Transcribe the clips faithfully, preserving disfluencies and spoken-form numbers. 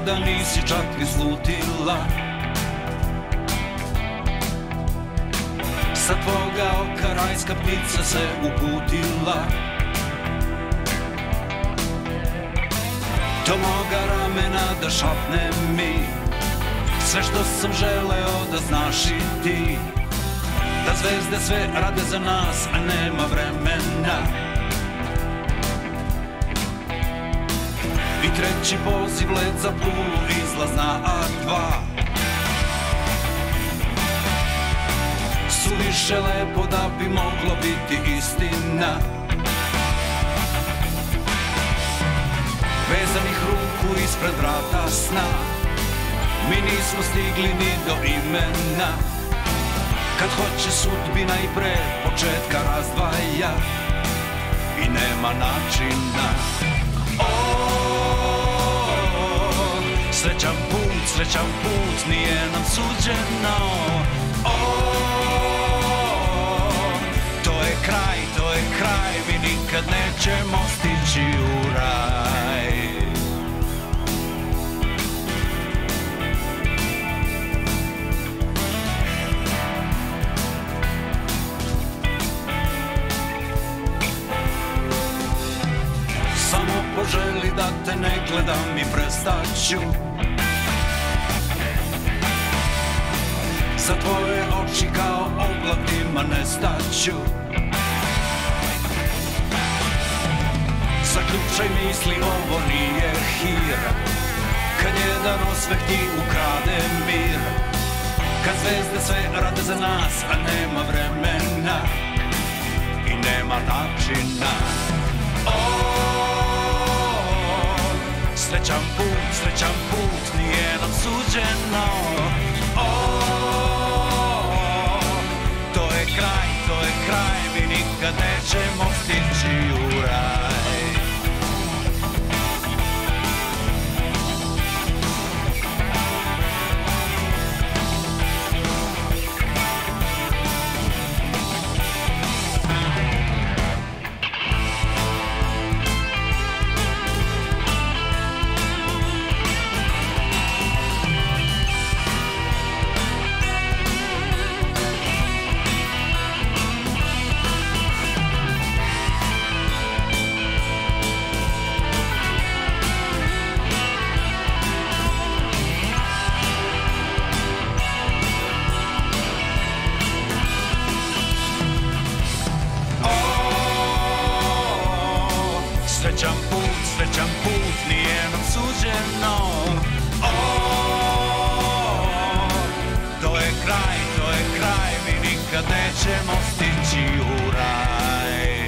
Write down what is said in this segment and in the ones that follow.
nikada nisi čak ni slutila. Sa tvoga oka rajska ptica se uputila. Do moga ramena da šapne mi sve što sam želeo da znaš i ti. Da zvezde sve rade za nas, a nema vremena. I treći poziv let za Pulu, izlazna A dva. Suviše lepo da bi moglo biti istina. Vezanih ruku ispred vrata sna, mi nismo stigli ni do imena. Kad hoće sudbina i pre početka razdvaja i nema načina. O, srećan put, srećan put, nije nam suđeno. O, to je kraj, to je kraj, mi nikad nećemo stići u raj. Samo poželi da te ne gledam i prestaću. Za tvoje oči kao oblatima nestaću. Zaključaj misli, ovo nije hir. Kad jedan osmeh ti ukrade mir. Kad zvezde sve rade za nas, a nema vremena i nema načina. O, srećan put, srećan put, nije nam suđeno. O, to je kraj, to je kraj, mi nikad nećemo stići u raj. Srećan put, srećan put, nije nam suđeno. O, to je kraj, to je kraj, mi nikad nećemo stići u raj.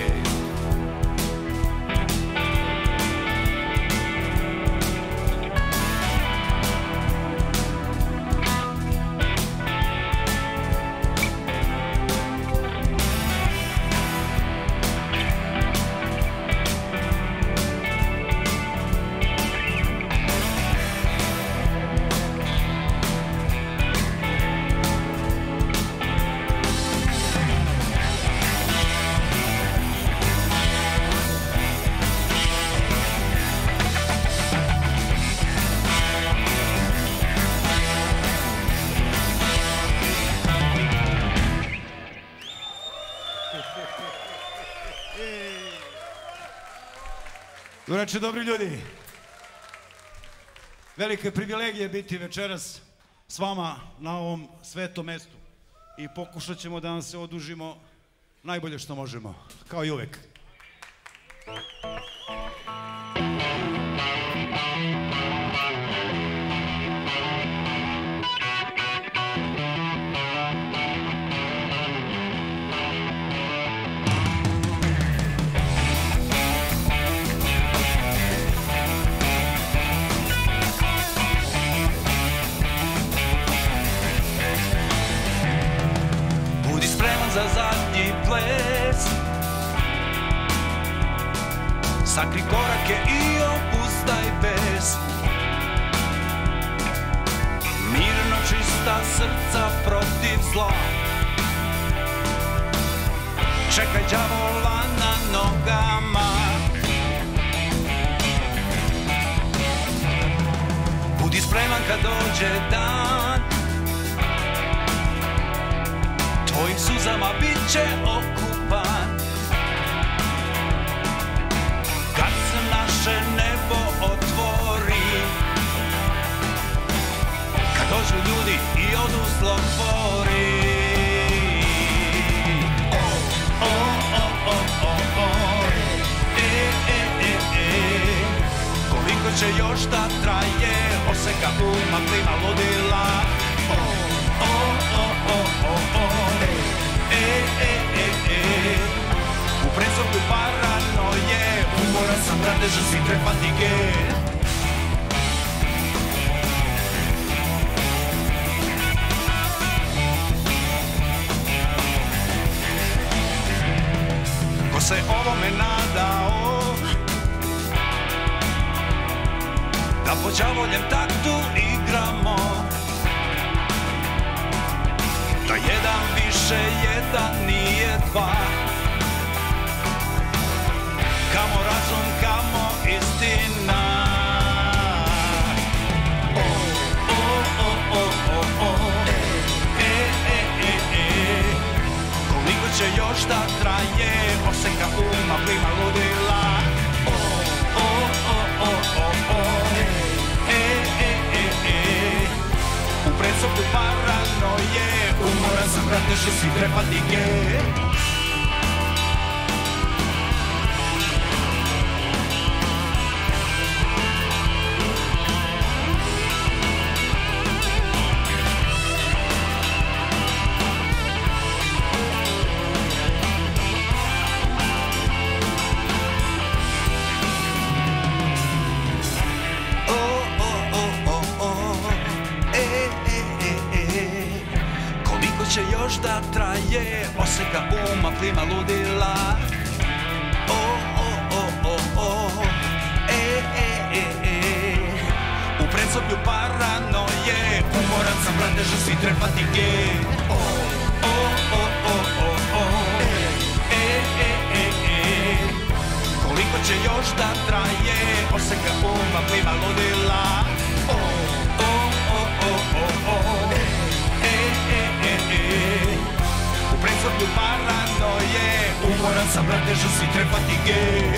Doreče, dobri ljudi, velika je privilegija biti večeras s vama na ovom svetom mestu i pokušat ćemo da vam se odužimo najbolje što možemo, kao i uvek. Za zadnji ples, sakri korake i opustaj bes. Mirno čista srca protiv zla, čekaj đavola na nogama. Budi kad dođe dan, tvojim suzama bit će okupan. Kad se naše nebo otvori, kad dođu ljudi i odu zlotvori. O, o, o, o, o, e, e, e, e. Koliko će još da traje oseka uma plima ludila. O, o, o, o, o, o, e, e, e, e. U predsoblju paranoje, umoran sam, brate, že si trepatige. Ko se ovome nadao, da po đavoljem taktu igramo, da jedan više jedan nije dva. Kamo razum, kamo istina. O, o, o, o, o, o, e, e, e, e. Koliko će još da traje oseka uma plima ludila. O, o, o, o, o, o, e, e, e, e. U predsoblju paranoje, umoran sam, brate, že si trepatige. Će još da traje oseka uma plima ludila. O, o, o, o, o, e, e, e, e. U predsoblju paranoje, umoran sam, brate, že si trepatige. O, o, o, o, o, o, e, e, e, e. Koliko će još da traje oseka uma plima ludila. O, o, o, o, o, o, u predsoblju paranoje, umoran sam, brate, že si trepatige.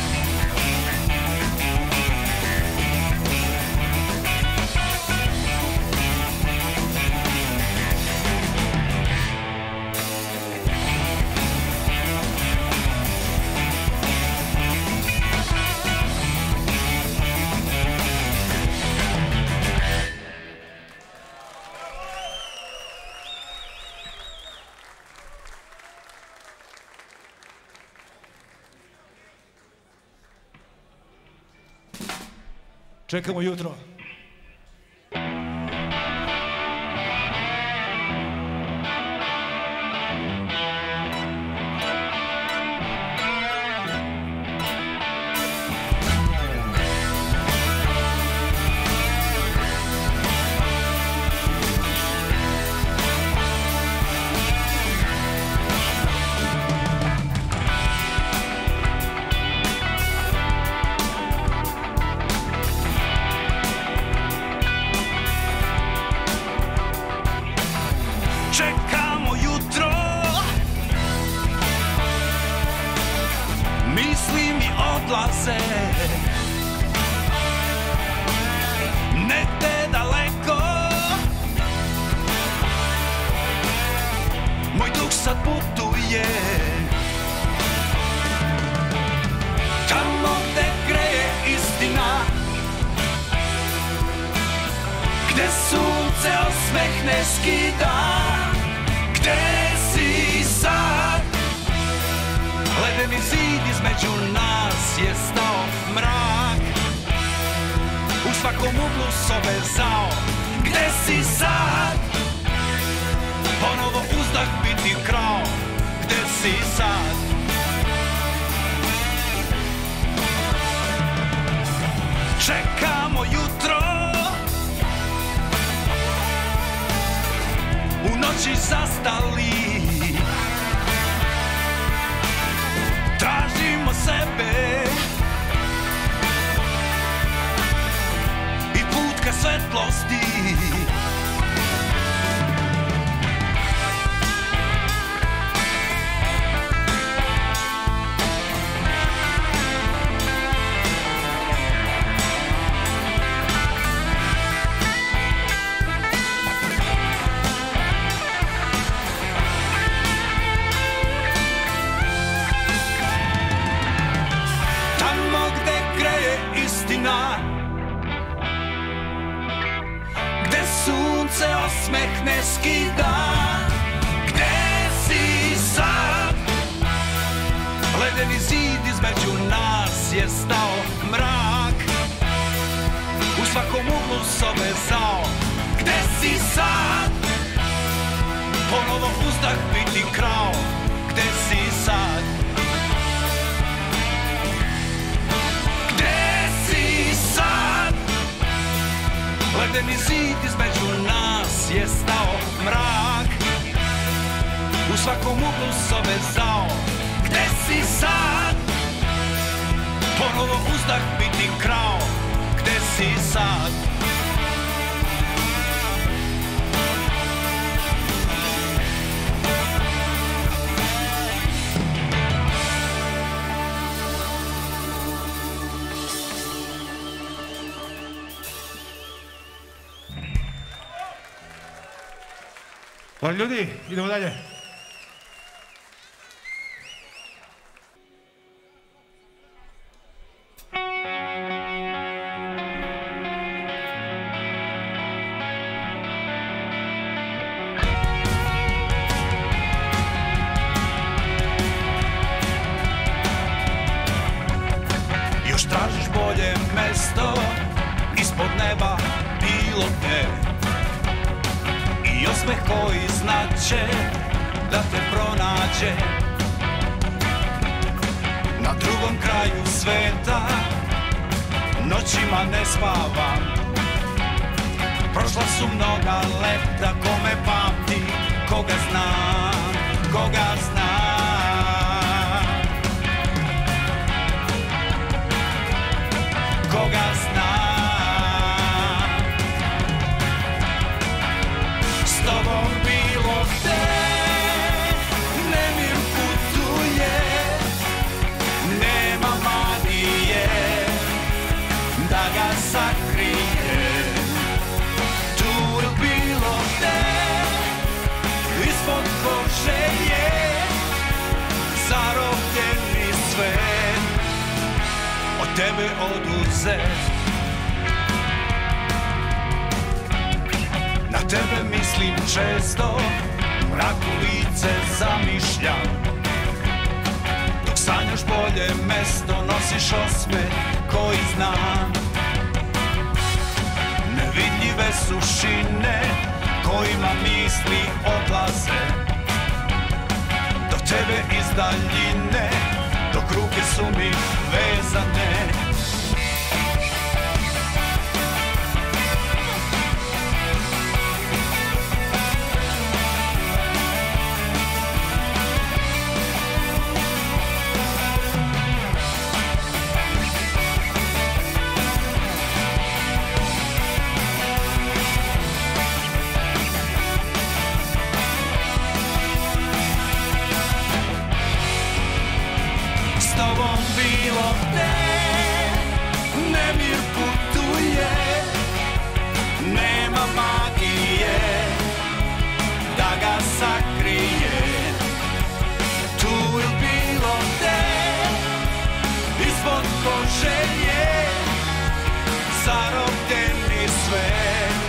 Čekamo jutro. Čekamo jutro, misli mi odlaze, negde daleko. Moj duh sad putuje tamo gde greje istina, gde sunce osmeh ne skida. Gde si sad? Ledeni zid između nas je stao mrak, u svakom uglu sobe zao. Gde si sad? Ponovo uzdah biti krao. Gde si sad? Čekamo jutro, u noći zastali, tražimo sebe i put ka svetlosti. Gde sunce osmeh ne skida, gde si sad? Ledeni zid između nas je stao, mrak u svakom uglu sobe zao. Gde si sad? Ponovo uzdah biti krao. Gde si sad? Ledeni zid između nas je stao, mrak u svakom uglu sobe zao. Gde si sad? Ponovo uzdah biti krao. Gde si sad? Pa ljudi, idemo dalje. Još tražiš bolje mesto ispod neba bilo gde, i osmeh koji znaće da te pronađe. Na drugom kraju sveta noćima ne spavam. Prošla su mnoga leta, ko me pamti, koga znam, koga znam. Koga znam. S tobom bilo gde nemir putuje, nema magije da ga sakrije. Tu ili bilo gde ispod kože je zarobljeni svet, od tebe oduzet. Na tebe mislim često, mraku lice zamišljam. Dok sanjaš bolje mesto, nosiš osmeh koji znam. Nevidljive sušine kojima misli odlaze do tebe iz daljine, dok ruke su mi vezane. Bilo gde nemir putuje, nema magije da ga sakrije. Tu ili bilo gde ispod kože je zarobljeni svet.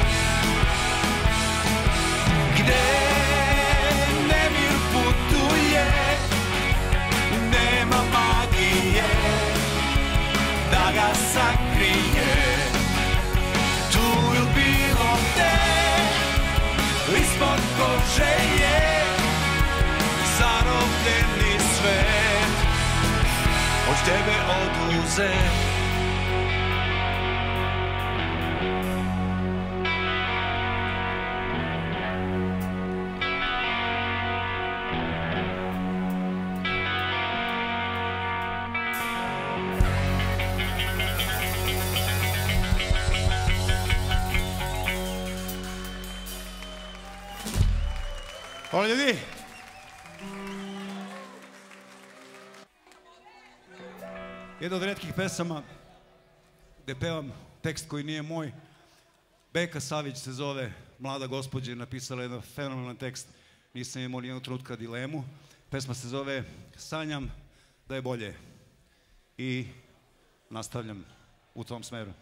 Gde nemir putuje, nema magije da ga sakrije. Tu ili bilo gde ispod kože je zarobljeni svet, od tebe oduzet. Hvala ljudi. Jedna od retkih pesama gde pevam tekst koji nije moj. Beka Savić se zove, mlada gospođa, napisala jedan fenomenalan tekst. Nisam imao nijednog trenutka dilemu. Pesma se zove Sanjam da je bolje. I nastavljam u tom smeru.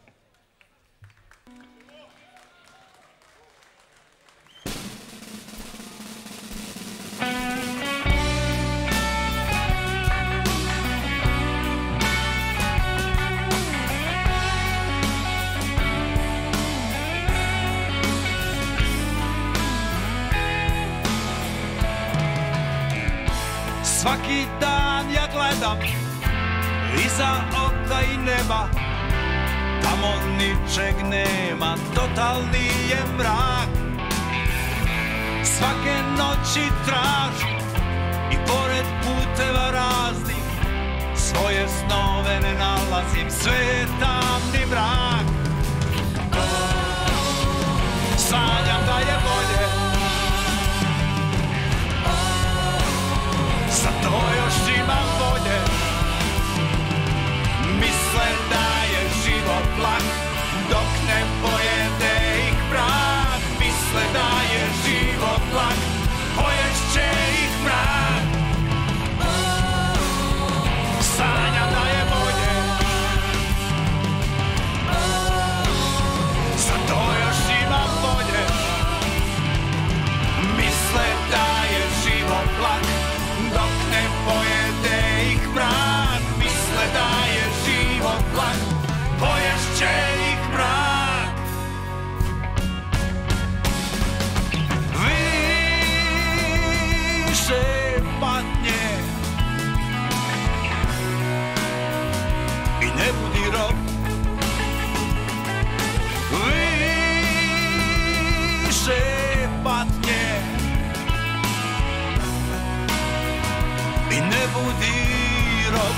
Svaki dan ja gledam iza oka i neba, tamo ničeg nema, totalni je mrak. Svake noći tražim i pored puteva raznih svoje snove ne nalazim, sve je tamni mrak. Sanjam da je bolje, za to još imam volje. Misle da je život lak dok ne pojede ih mrak. Misle da je život lak, poješće ih mrak. Sanjam da je bolje, za to još imam volje. Misle da je život lak dok ne pojede ih mrak. Misle da je život lak, poješće ih mrak. Više patnje i ne budi rob. Više patnje i ne budi rob.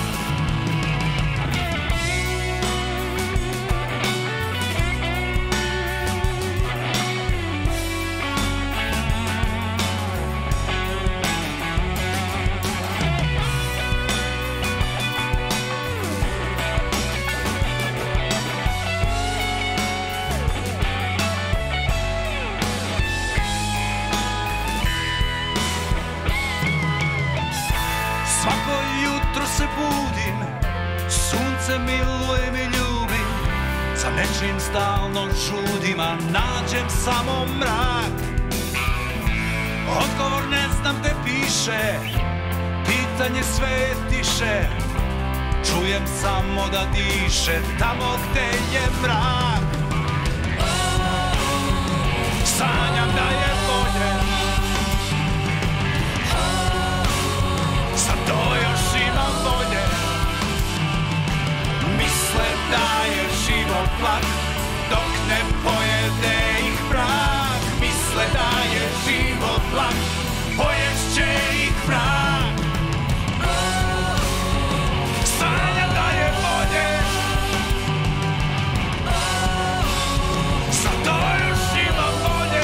Svako jutro se budim, sunce milujem i ljubim, za nečim stalno žudim, a nađem samo mrak. Odgovor ne znam gde piše, pitanje sve tiše, čujem samo da diše tamo gde je mrak. Sanjam da je bolje, za to još imam volje. Misle da je život lak dok ne pojede ih mrak. Misle da je život lak, poješće ih mrak. Sanjam da je bolje, za to još imam volje.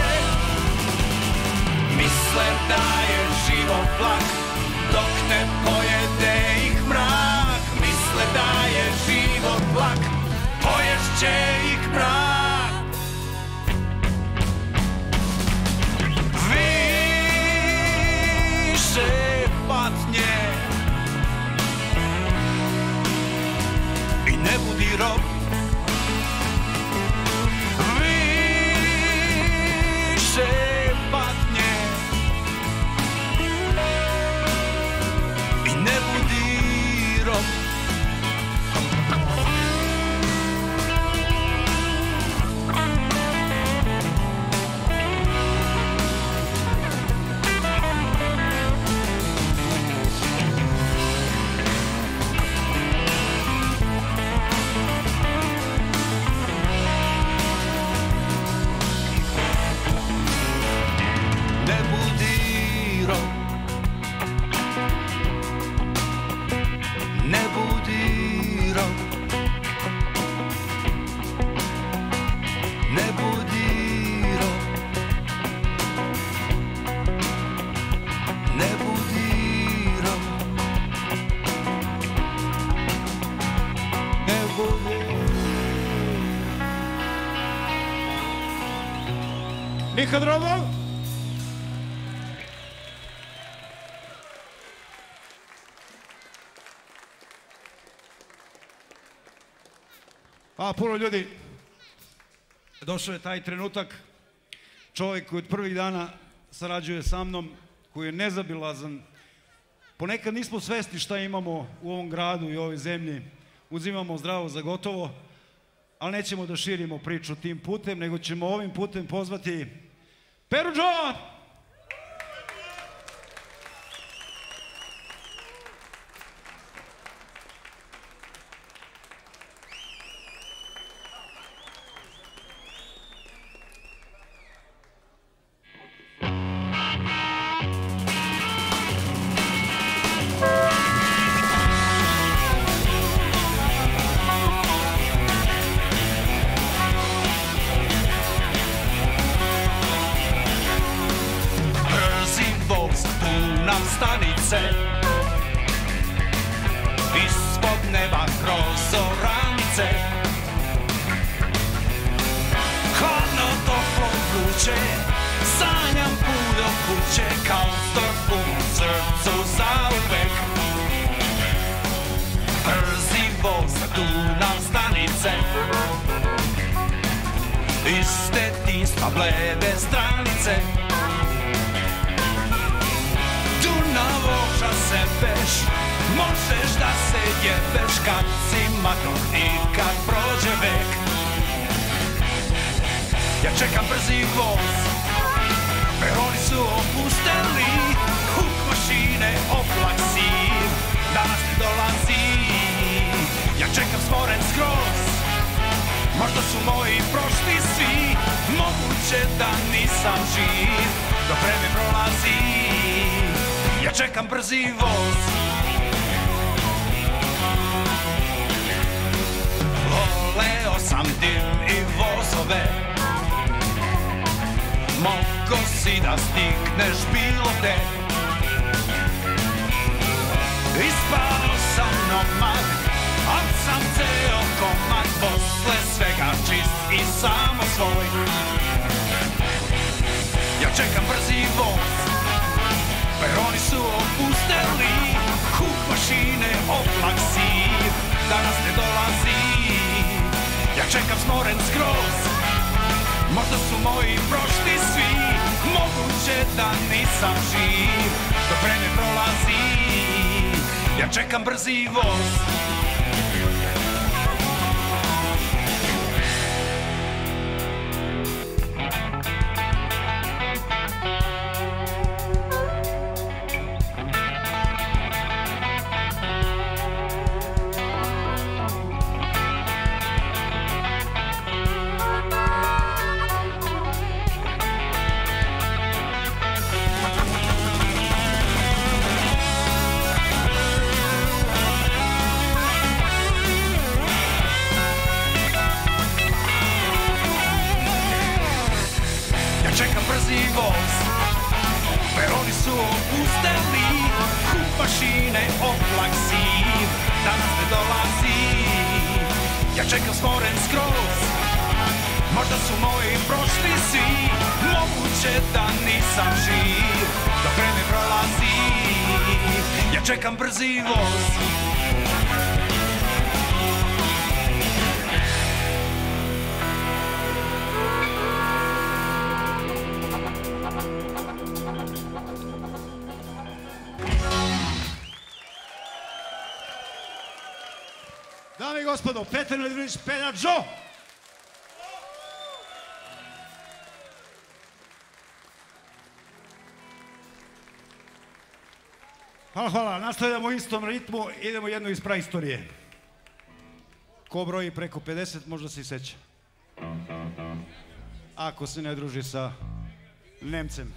Misle da je život lak dok ne pojede ih mrak. Misle da je život lak, poješće ih mrak. Više Nikad drugo! A puno ljudi, došao je taj trenutak, čovjek koji od prvih dana sarađuje sa mnom, koji je nezabilazan. Ponekad nismo svesni šta imamo u ovom gradu i ovoj zemlji, uzimamo zdravo za gotovo, ali nećemo da širimo priču tim putem, nego ćemo ovim putem pozvati Perudžo! Stanice ispod neba kroz oranice, hladno toplo vruće, sanjam put do kuće kao strp u srcu zauvek. Brzi voz tu nam stanice, iz detinjstva blede stranice. Na voža se peš, možeš da se jebeš kad si mator i kad prođe vek. Ja čekam brzi voz, peroni su opusteli, huk mašine, oblak siv, danas ne dolazi. Ja čekam smoren skroz, možda su moji prošli svi, moguće da nisam živ, dok vreme prolazi. Ja čekam brzi voz. Voleo sam dim i vozove, mogo si da stigneš bilo gde. Ispao sam nomad, al sam ceo komad, posle svega čist i samo svoj. Ja čekam brzi voz, peroni su opusteli, huk mašine, oblak siv, danas ne dolazi. Ja čekam smoren skroz, možda su moji prošli svi, moguće da nisam živ, dok vreme prolazi. Ja čekam brzi voz. Peroni su opusteli, huk mašine, oblak siv, danas ne dolazi. Ja čekam smoren skroz, možda su moji prošli svi, moguće da nisam živ, dok vreme prolazi. Ja čekam brzi voz. Dame i gospodo, Petar Nedimović, Perudžo! Hvala, hvala. Nastavljamo u istom ritmu, idemo jedno iz praistorije. Ko broji preko pedeset, možda se i seća. Ako se ne druži sa Nemcem.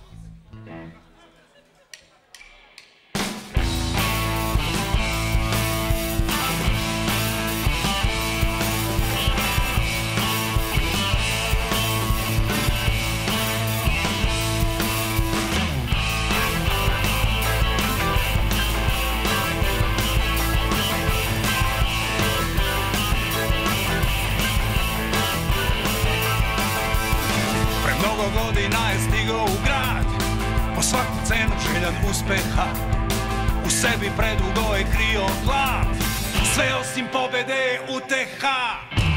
godina je stigao u grad, po svaku cenu željan uspeha, u sebi predugo je krio glad, sve osim pobede je uteha.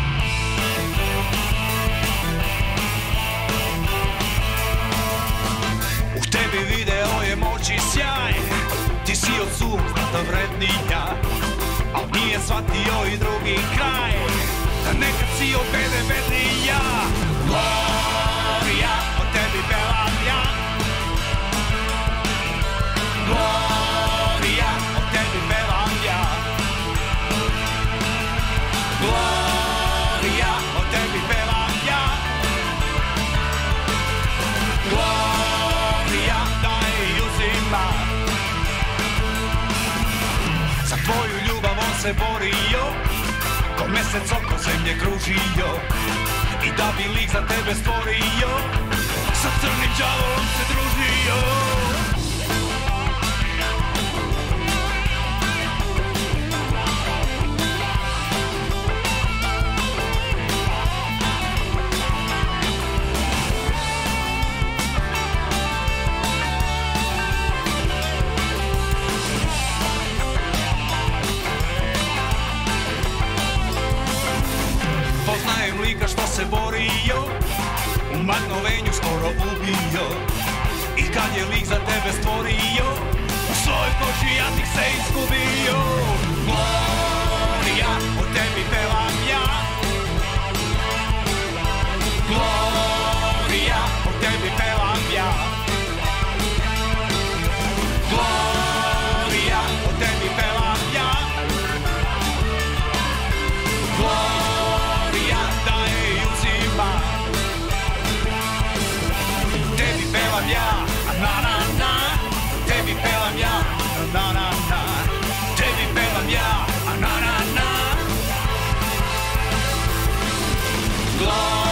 U tebi video je moć i sjaj, ti si od suznata vrednija, al nije shvatio i drugi kraj, da nekad si od bede bednija. Gloria, o tebi pevam ja. Gloria, o tebi pevam ja. Gloria, o tebi pevam ja. Gloria, daj i uzima. Za tvoju ljubav on se borio, ko mesec oko zemlje kružio, i da bi lik za tebe stvorio, sa crnim đavolom se družio. Poznajem lika što se borio, u magnovenju skoro ubio, i kad je lik za tebe stvorio, u svoj koži ja tih se izgubio. Gloria, o tebi pevam ja. Gloria, o tebi pevam ja. Gloria, o tebi pevam ja. Gloria, daje i uzima. Tebi pevam ja, na na na. Tebi pevam ja, na na na. Tebi pevam ja, na na na. Gloria.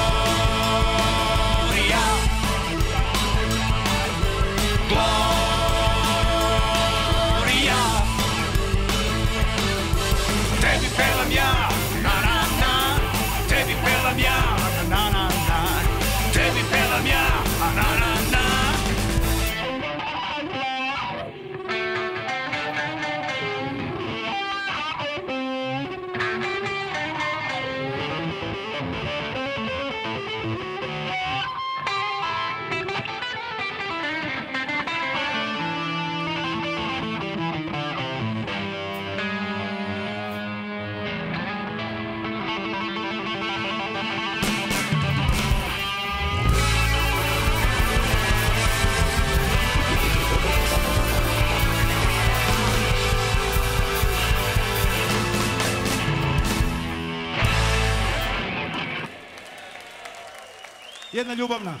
Gloria. Tebi pevam ja, na na na. Tebi pevam ja, na na na. Tebi pevam ja, na na na. Jedna ljubavna.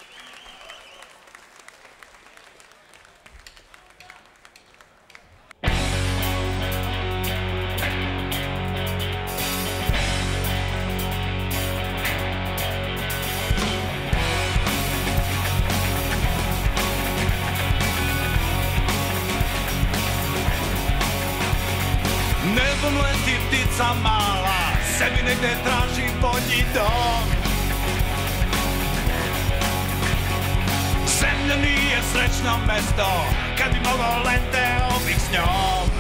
Nebom leti ptica mala, sebi negde traži bolji dom. Zemlja nije srećno mesto, kad bi mogao leteo bih s njom.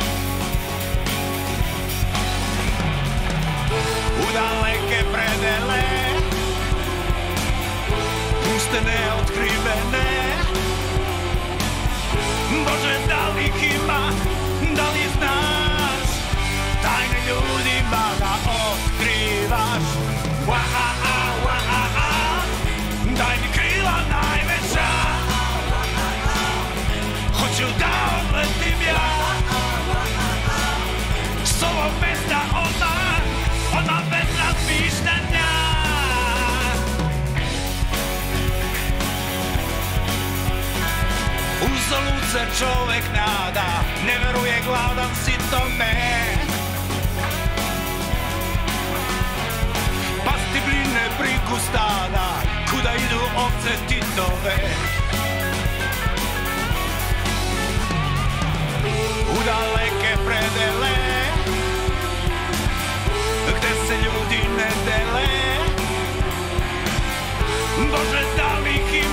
U daleke predele, puste neotkrivene. Bože, da li ih ima, da li znaš, tajne ljudima da otkrivaš. Wa-a-a, wa-a-a, daj mi krila najveća, hoću da odletim ja s ovog mesta odmah, odmah bez razmišljanja. Uzalud se čovek nada, ne veruje gladan sitome. Pasti bline brigu stada, kuda idu ovce Titove. U daleke predele, gde se ljudi ne dele. Bože, da li ih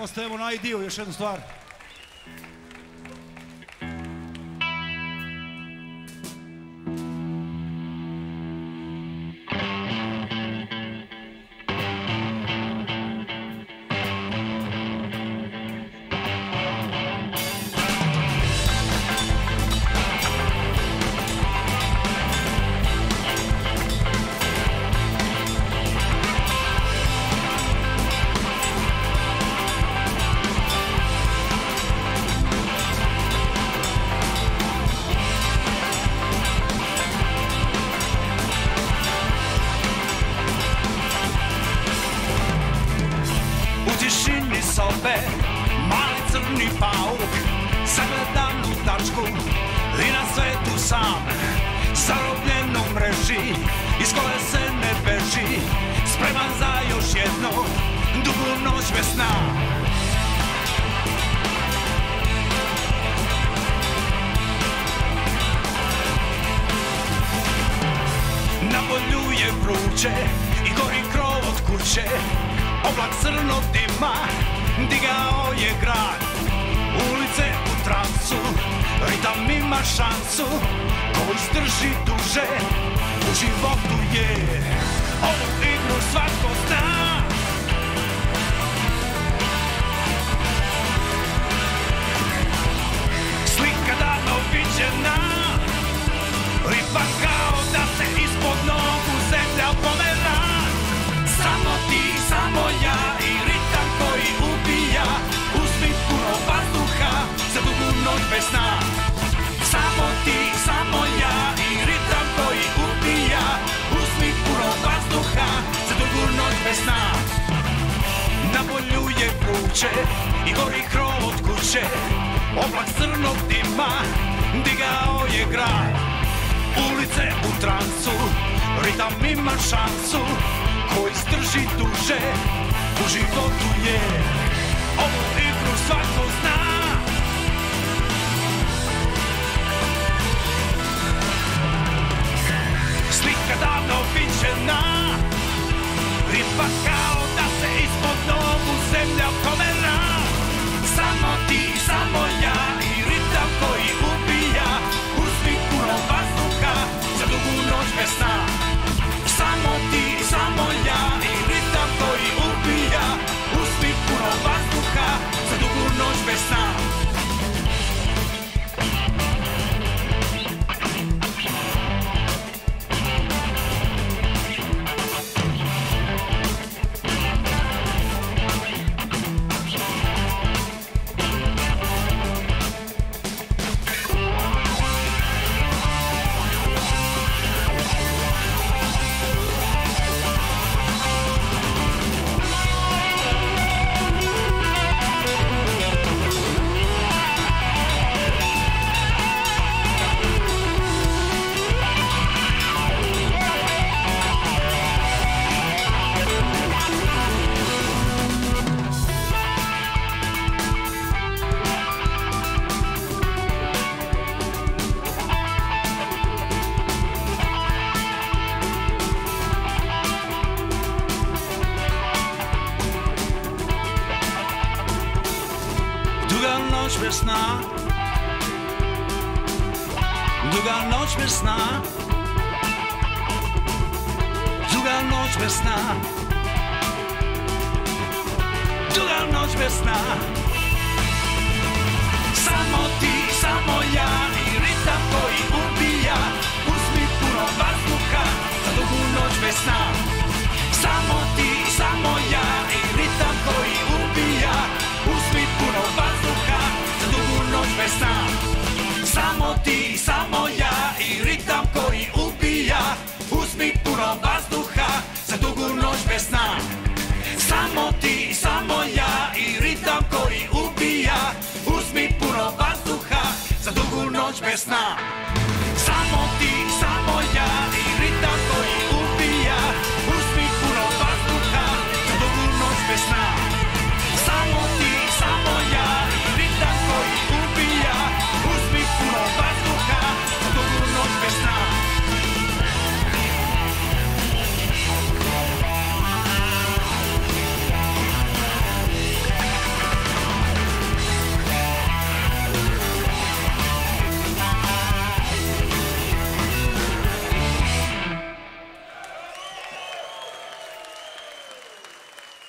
ostajemo na I D-u, još jednu stvar.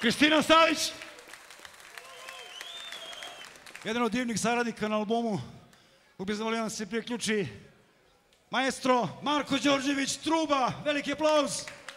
Kristina Savić. Jedan od divnih saradnika na albumu. Bih zavolio da se priključi maestro Marko Đorđević, truba. Veliki aplauz.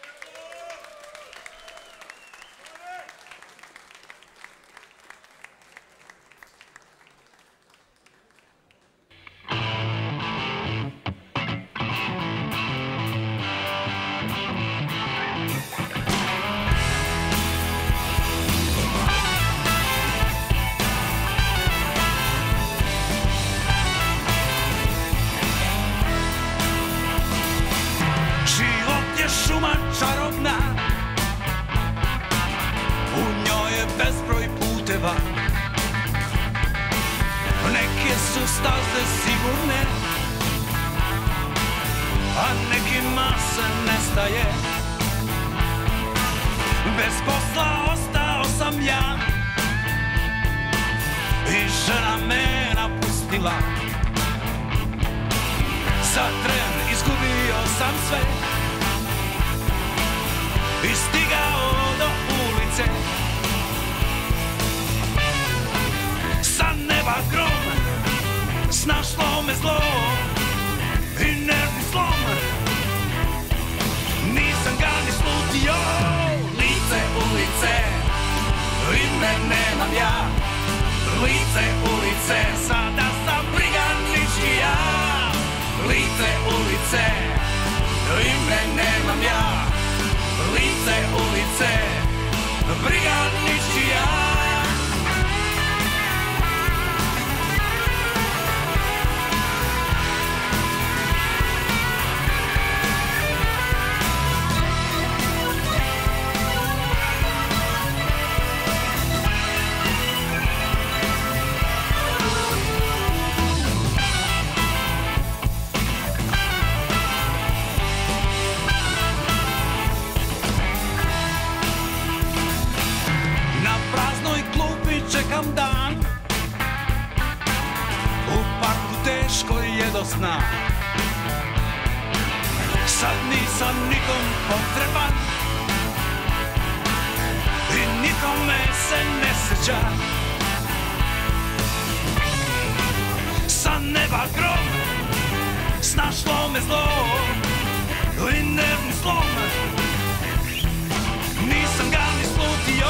Neke su staze sigurne, a nekima se nestaje. Bez posla ostao sam ja i žena me napustila. Za tren izgubio sam sve i stigao do ulice. Sa neba grom, snašlo me zlo i nervni slom. Nisam ga ni slutio, lice ulice, ime nemam ja. Lice ulice, sada sam briganički ja. Lice ulice, ime nemam ja. Lice ulice, briganički ja. Čekam dan, u parku teško je do sna. Sad nisam nikom potreban i nikome se ne sjeća. Sa neba grom, snašlo me zlo i nervni slom. Nisam ga ni slutio.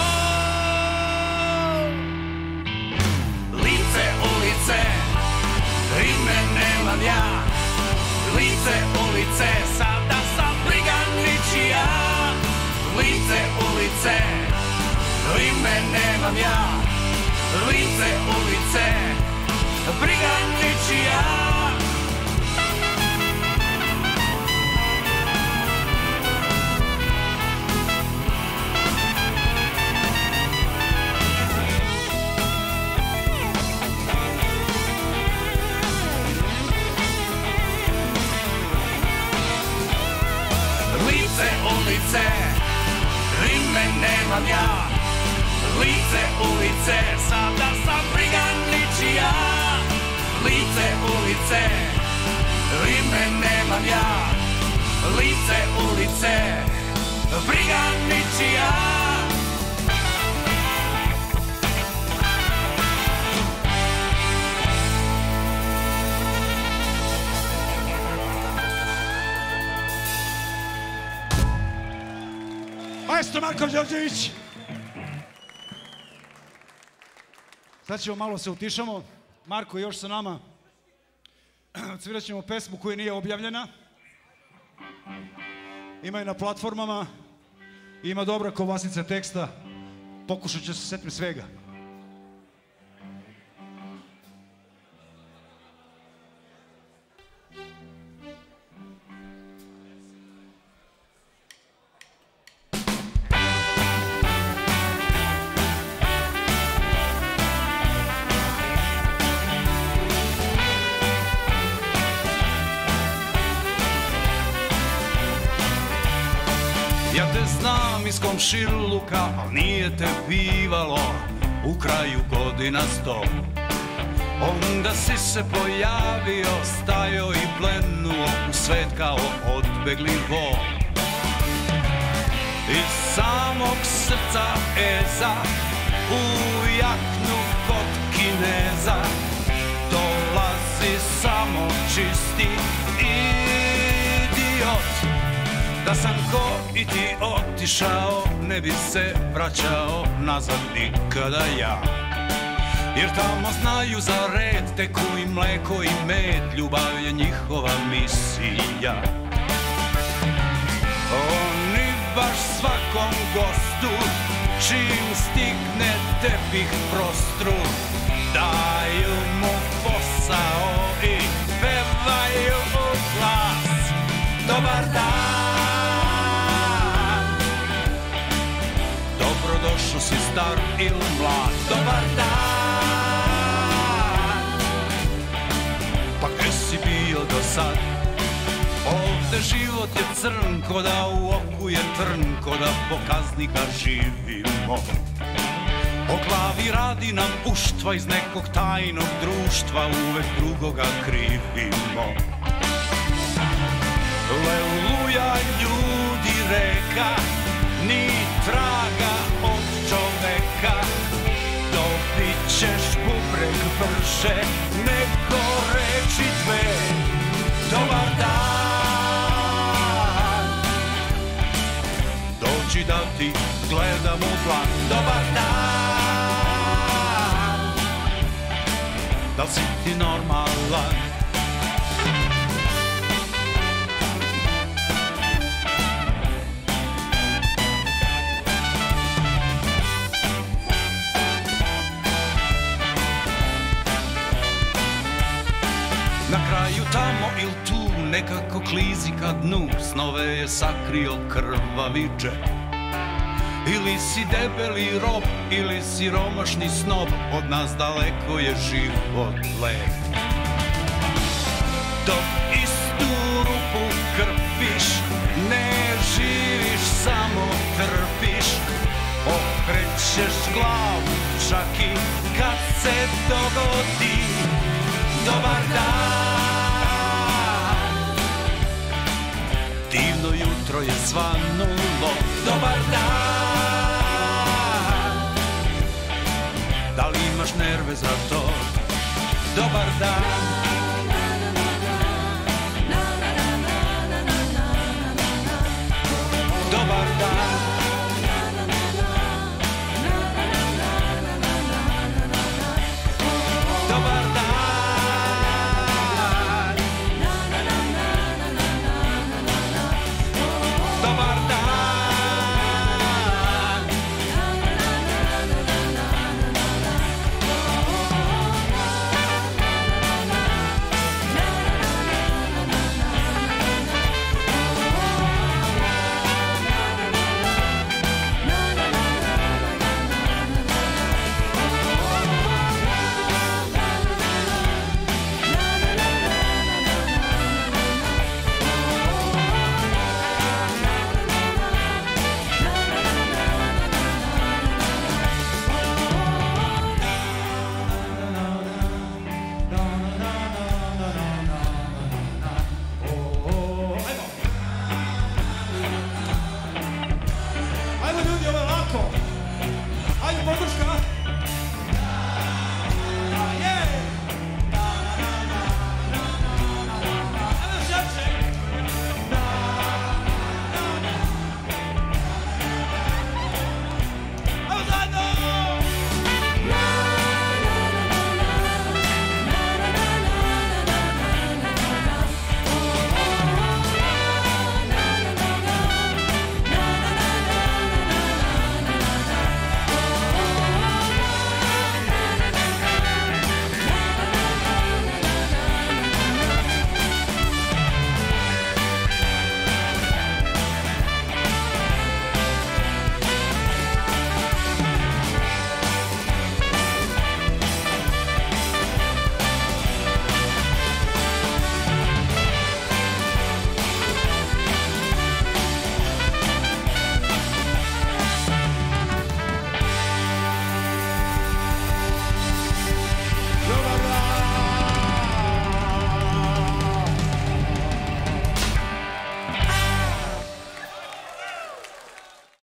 Lice, ime nemam ja. Lice ulice, sada sam briganički ja. Lice ulice, ime nemam ja. Lice ulice, briganički ja. Ulice, ime nemam ja. Lice ulice, sada sam briganički ja. Lice ulice, ime nemam ja. Lice ulice, briganički ja. Maestro Marko Đorđević. Sad ćemo malo se utišamo. Marko je još sa nama. Odsvirat ćemo pesmu koja nije objavljena. Ima je na platformama. Ima dobra kovasnica teksta. Pokušat ću se setim svega. Ja te znam iz komšiluka, al nije te bivalo u kraju godina sto. Onda si se pojavio, stajao i plenuo u svet kao odbegli vo. iz samog srca eza u jaknu kod Kineza dolazi samo čisti idiot. Da sam ko i ti otišao, ne bi se vraćao nazad nikada ja. Jer tamo znaju za red, teku i mleko i med, ljubav je njihova misija. Oni baš svakom gostu, čim stigne tepih prostru, daju mu posao i pevaju u glas. Dobar dan, dobrodošao si star ili mlad. Dobar dan, pa gde si bio do sad? Ovde život je crn, ko da u oku je trn, ko da po kazni ga živimo. O glavi radi nam uštva, iz nekog tajnog društva uvek drugoga krivimo. Leluja ljudi reka, ni traga od čoveka, dobit ćeš bubreg brže nego reči dve. Dobar dan, dođi da ti gledam u dlan. Dobar dan, da li si ti normalan? Na kraju tamo il tu nekako klizi ka dnu, snove je sakrio krvavi džep. Ili si debeli rob, ili siromašni snob, od nas daleko je život lep. Dok istu rupu krpiš, ne živiš, samo trpiš, okrećeš glavu čak i kad se dogodi. Dobar dan, divno jutro je svanulo. Dobar dan, da li imaš nerve za to? Dobar dan.